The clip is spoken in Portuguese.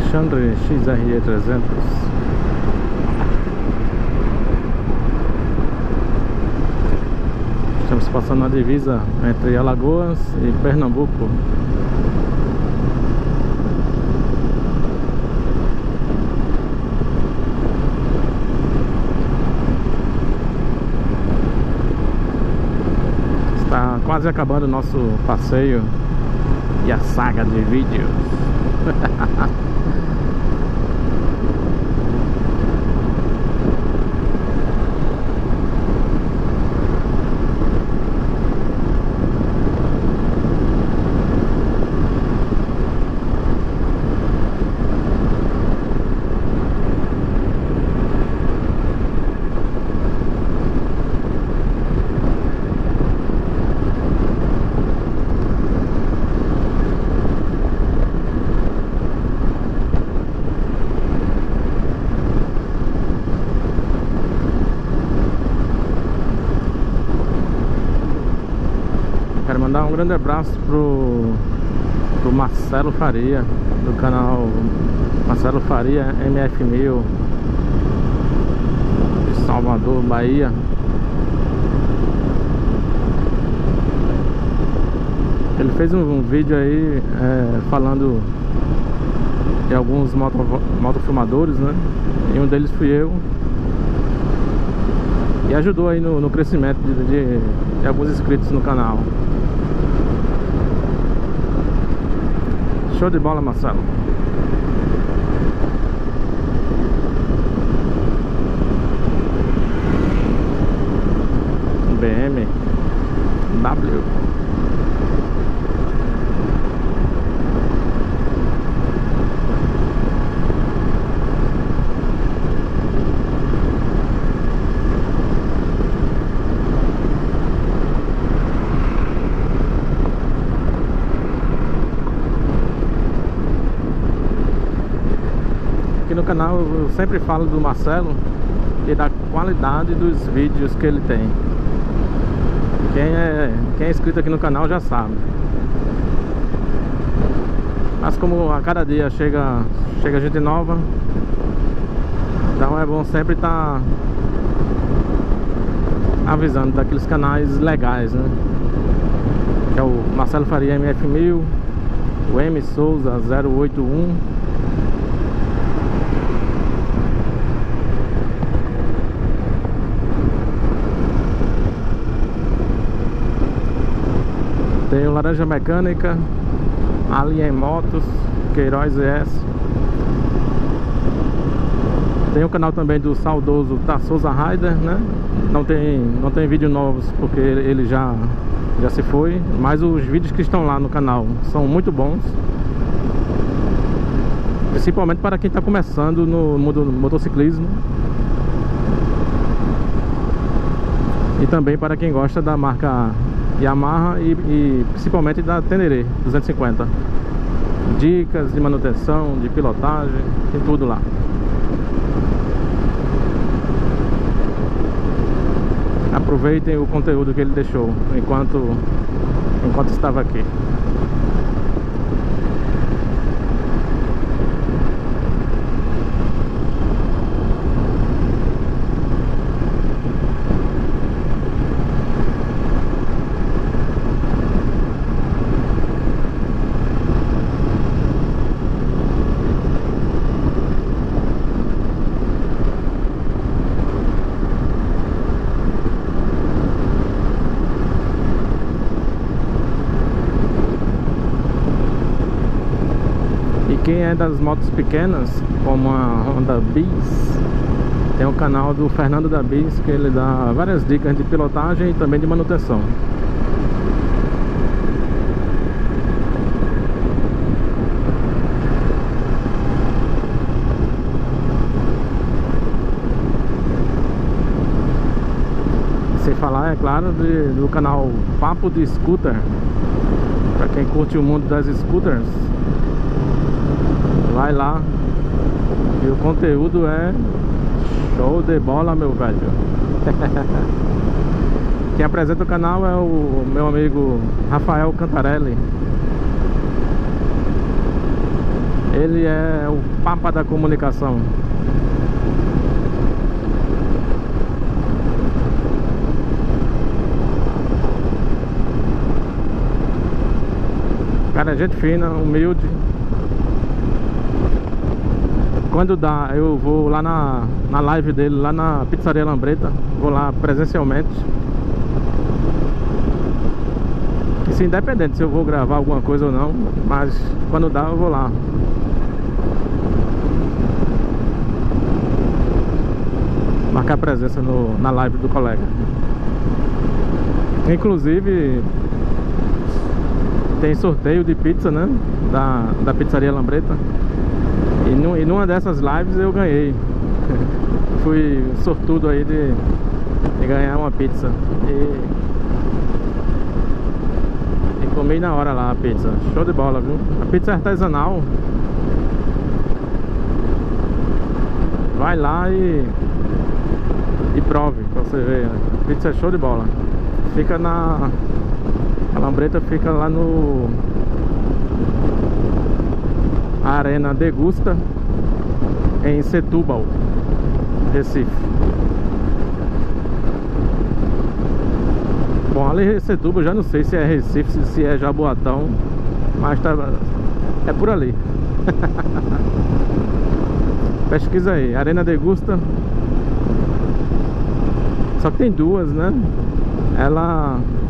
Alexandre XRE 300. Estamos passando na divisa entre Alagoas e Pernambuco. Está quase acabando o nosso passeio e a saga de vídeos. Quero mandar um grande abraço pro Marcelo Faria, do canal Marcelo Faria MF1000, de Salvador, Bahia. Ele fez um vídeo aí falando de alguns motofilmadores, né? E um deles fui eu. E ajudou aí no crescimento de alguns inscritos no canal. Show de bola, Marcelo. BMW. Aqui no canal eu sempre falo do Marcelo e da qualidade dos vídeos que ele tem. Quem é inscrito aqui no canal já sabe. Mas como a cada dia chega gente nova, então é bom sempre estar avisando daqueles canais legais, né? Que é o Marcelo Faria MF1000, o M Souza 081. Tem o Laranja Mecânica, Alien Motos, Queiroz ES. Tem o canal também do saudoso Souza Rider, né? Não tem vídeos novos porque ele já se foi, mas os vídeos que estão lá no canal são muito bons, principalmente para quem está começando no mundo do motociclismo e também para quem gosta da marca Yamaha e principalmente da Tenere 250. Dicas de manutenção, de pilotagem, tem tudo lá. Aproveitem o conteúdo que ele deixou enquanto estava aqui. Quem é das motos pequenas, como a Honda Bis, tem o canal do Fernando da Bis, que ele dá várias dicas de pilotagem e também de manutenção. Sem falar, é claro, do canal Papo de Scooter, para quem curte o mundo das scooters. Vai lá, e o conteúdo é show de bola, meu velho. Quem apresenta o canal é o meu amigo Rafael Cantarelli. Ele é o papa da comunicação. Cara, é gente fina, humilde. Quando dá, eu vou lá na live dele, lá na Pizzaria Lambreta. Vou lá presencialmente. Isso independente se eu vou gravar alguma coisa ou não, mas quando dá eu vou lá. Marcar presença na live do colega. Inclusive tem sorteio de pizza, né? Da Pizzaria Lambreta. E numa dessas lives eu ganhei. Fui sortudo aí de ganhar uma pizza. E comi na hora lá a pizza. Show de bola, viu? A pizza é artesanal. Vai lá e prove pra você ver, né? A pizza é show de bola. Fica a Lambreta fica lá no Arena Degusta, em Setúbal, Recife. Bom, ali em Setúbal já não sei se é Recife, se é Jaboatão, mas é por ali. Pesquisa aí, Arena Degusta. Só que tem duas, né? Ela